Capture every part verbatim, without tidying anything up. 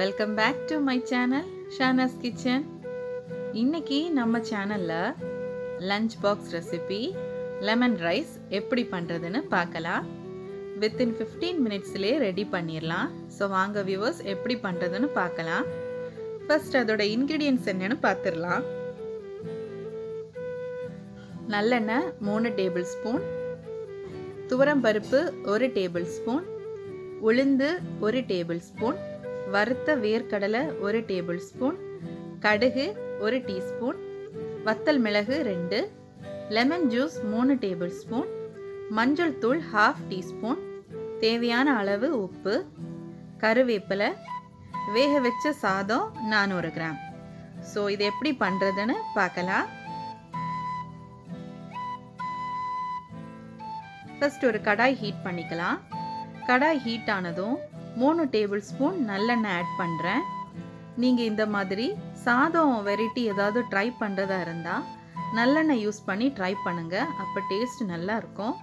Welcome back to my channel Shahnaz kitchen. இன்னைக்கு நம்ம சேனலில் lunch box recipe lemon rice எப்படி பண்ணுறதுன்னு பார்க்கலாம். வித்தின் ஃபிஃப்டீன் மினிட்ஸ்லேயே ரெடி பண்ணிடலாம். ஸோ வாங்க வியூவர்ஸ் எப்படி பண்ணுறதுன்னு பார்க்கலாம். ஃபர்ஸ்ட் அதோட இன்க்ரீடியன்ட்ஸ் என்னென்னு பார்த்துடலாம். நல்லெண்ணெய் மூணு டேபிள் ஸ்பூன், துவரம்பருப்பு ஒரு டேபிள் ஸ்பூன், உளுந்து ஒரு டேபிள் ஸ்பூன், வறுத்த வேர்க்கடலை ஒரு டேபிள் ஸ்பூன், கடுகு ஒரு டீஸ்பூன், வத்தல் மிளகு ரெண்டு, லெமன் ஜூஸ் மூணு டேபிள் ஸ்பூன், மஞ்சள் தூள் ஹாஃப் டீஸ்பூன், தேவையான அளவு உப்பு, கருவேப்பிலை, வேக வச்ச சாதம் நானூறு கிராம். ஸோ இது எப்படி பண்ணுறதுன்னு பார்க்கலாம். ஃபர்ஸ்ட் ஒரு கடாய் ஹீட் பண்ணிக்கலாம். கடாய் ஹீட் ஆனதும் மூணு டேபிள் ஸ்பூன் நல்லெண்ணெய் ஆட் பண்ணுறேன். நீங்கள் இந்த மாதிரி சாதம் வெரைட்டி ஏதாவது ட்ரை பண்ணுறதா இருந்தால் நல்லெண்ணெய் யூஸ் பண்ணி ட்ரை பண்ணுங்கள். அப்போ டேஸ்ட் நல்லா இருக்கும்.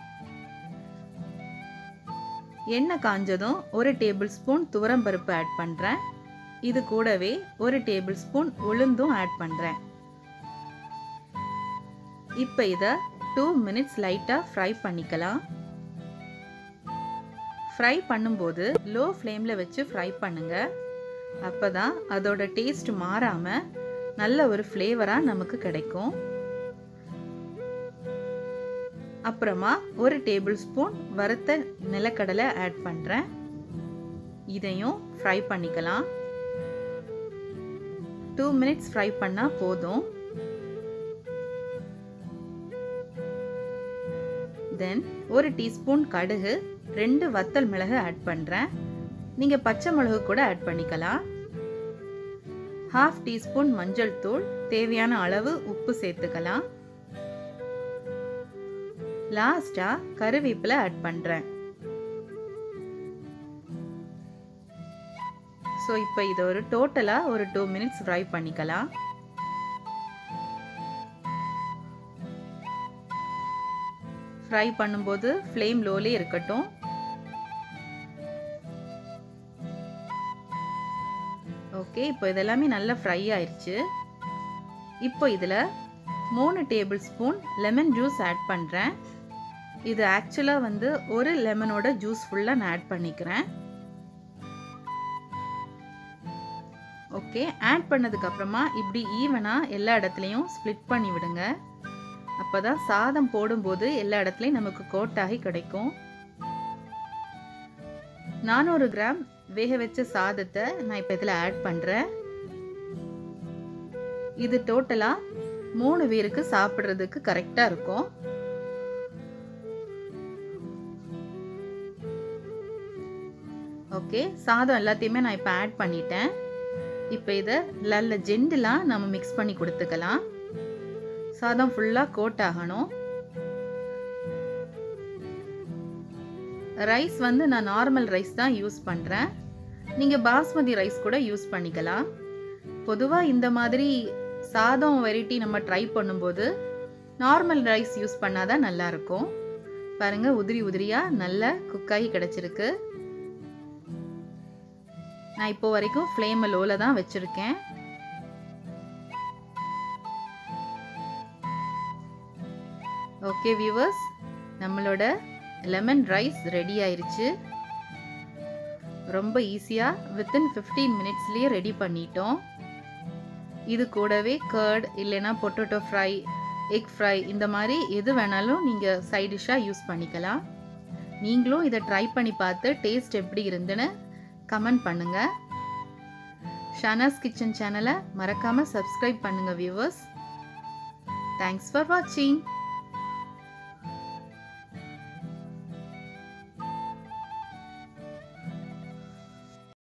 எண்ணெய் காஞ்சதும் ஒரு டேபிள் ஸ்பூன் துவரம்பருப்பு ஆட் பண்ணுறேன். இது கூடவே ஒரு டேபிள் ஸ்பூன் உளுந்தும் ஆட் பண்ணுறேன். இப்போ இதை டூ மினிட்ஸ் லைட்டாக ஃப்ரை பண்ணிக்கலாம். ஃப்ரை பண்ணும்போது லோ ஃப்ளேமில் வச்சு ஃப்ரை பண்ணுங்கள். அப்போ தான் அதோட டேஸ்ட் மாறாமல் நல்ல ஒரு ஃப்ளேவராக நமக்கு கிடைக்கும். அப்புறமா ஒரு டேபிள் ஸ்பூன் வறுத்த நிலக்கடலை ஆட் பண்ணுறேன். இதையும் ஃப்ரை பண்ணிக்கலாம். டூ மினிட்ஸ் ஃப்ரை பண்ணால் போதும். தென் ஒரு டீஸ்பூன் கடுகு, ரெண்டு வத்தல் மிளகு ஆட் பண்ணுறேன். நீங்கள் பச்சை மிளகு கூட ஆட் பண்ணிக்கலாம். ஹாஃப் டீஸ்பூன் மஞ்சள் தூள், தேவையான அளவு உப்பு சேர்த்துக்கலாம். லாஸ்ட்டாக கருவேப்பிலை ஆட் பண்ணுறேன். ஸோ இப்போ இதை ஒரு டோட்டலாக ஒரு டூ மினிட்ஸ் ஃப்ரை பண்ணிக்கலாம். ஃப்ரை பண்ணும்போது ஃப்ளேம் லோலே இருக்கட்டும். ஓகே, இப்போ இதெல்லாமே நல்லா ஃப்ரை ஆயிடுச்சு. இப்போ இதில் மூணு tablespoon lemon juice add பண்ணுறேன். இது ஆக்சுவலாக வந்து ஒரு லெமனோட ஜூஸ் ஃபுல்லாக நான் ஆட் பண்ணிக்கிறேன். ஓகே, ஆட் பண்ணதுக்கப்புறமா இப்படி ஈவனாக எல்லா இடத்துலையும் ஸ்ப்ளிட் பண்ணி விடுங்க. அப்போ தான் சாதம் போடும்போது எல்லா இடத்துலையும் நமக்கு கோட்டாகி கிடைக்கும். நானூறு கிராம் வேக வச்ச சாதத்தை நான் இப்போ இதில் ஆட் பண்ணுறேன். இது டோட்டலாக மூணு பேருக்கு சாப்பிட்றதுக்கு கரெக்டாக இருக்கும். ஓகே, சாதம் எல்லாத்தையுமே நான் இப்போ ஆட் பண்ணிட்டேன். இப்போ இதை நல்ல ஜென்டிலாக நம்ம மிக்ஸ் பண்ணி கொடுத்துக்கலாம். சாதம் ஃபுல்லாக கோட் ஆகணும். ரைஸ் வந்து நான் நார்மல் ரைஸ் தான் யூஸ் பண்ணுறேன். நீங்கள் பாஸ்மதி ரைஸ் கூட யூஸ் பண்ணிக்கலாம். பொதுவாக இந்த மாதிரி சாதம் வெரைட்டி நம்ம ட்ரை பண்ணும்போது நார்மல் ரைஸ் யூஸ் பண்ணால் தான் நல்லாயிருக்கும். பாருங்கள், உதிரி உதிரியாக நல்ல குக்காகி கிடச்சிருக்கு. நான் இப்போ வரைக்கும் ஃப்ளேமை லோவில் தான் வச்சுருக்கேன். ஓகே வியூவர்ஸ், நம்மளோட லெமன் ரைஸ் ரெடி ஆயிருச்சு. ரொம்ப ஈஸியாக வித்தின் ஃபிஃப்டீன் மினிட்ஸ்லேயே ரெடி பண்ணிட்டோம். இது கூடவே கர்ட் இல்லைன்னா பொட்டேட்டோ ஃப்ரை, எக் ஃப்ரை, இந்த மாதிரி எது வேணாலும் நீங்கள் சைட் டிஷ்ஷாக யூஸ் பண்ணிக்கலாம். நீங்களும் இதை ட்ரை பண்ணி பார்த்து டேஸ்ட் எப்படி இருந்துன்னு கமெண்ட் பண்ணுங்கள். ஷானாஸ் கிச்சன் சேனலை மறக்காமல் சப்ஸ்கிரைப் பண்ணுங்கள் வியூவர்ஸ். தேங்க்ஸ் ஃபார் வாட்சிங்.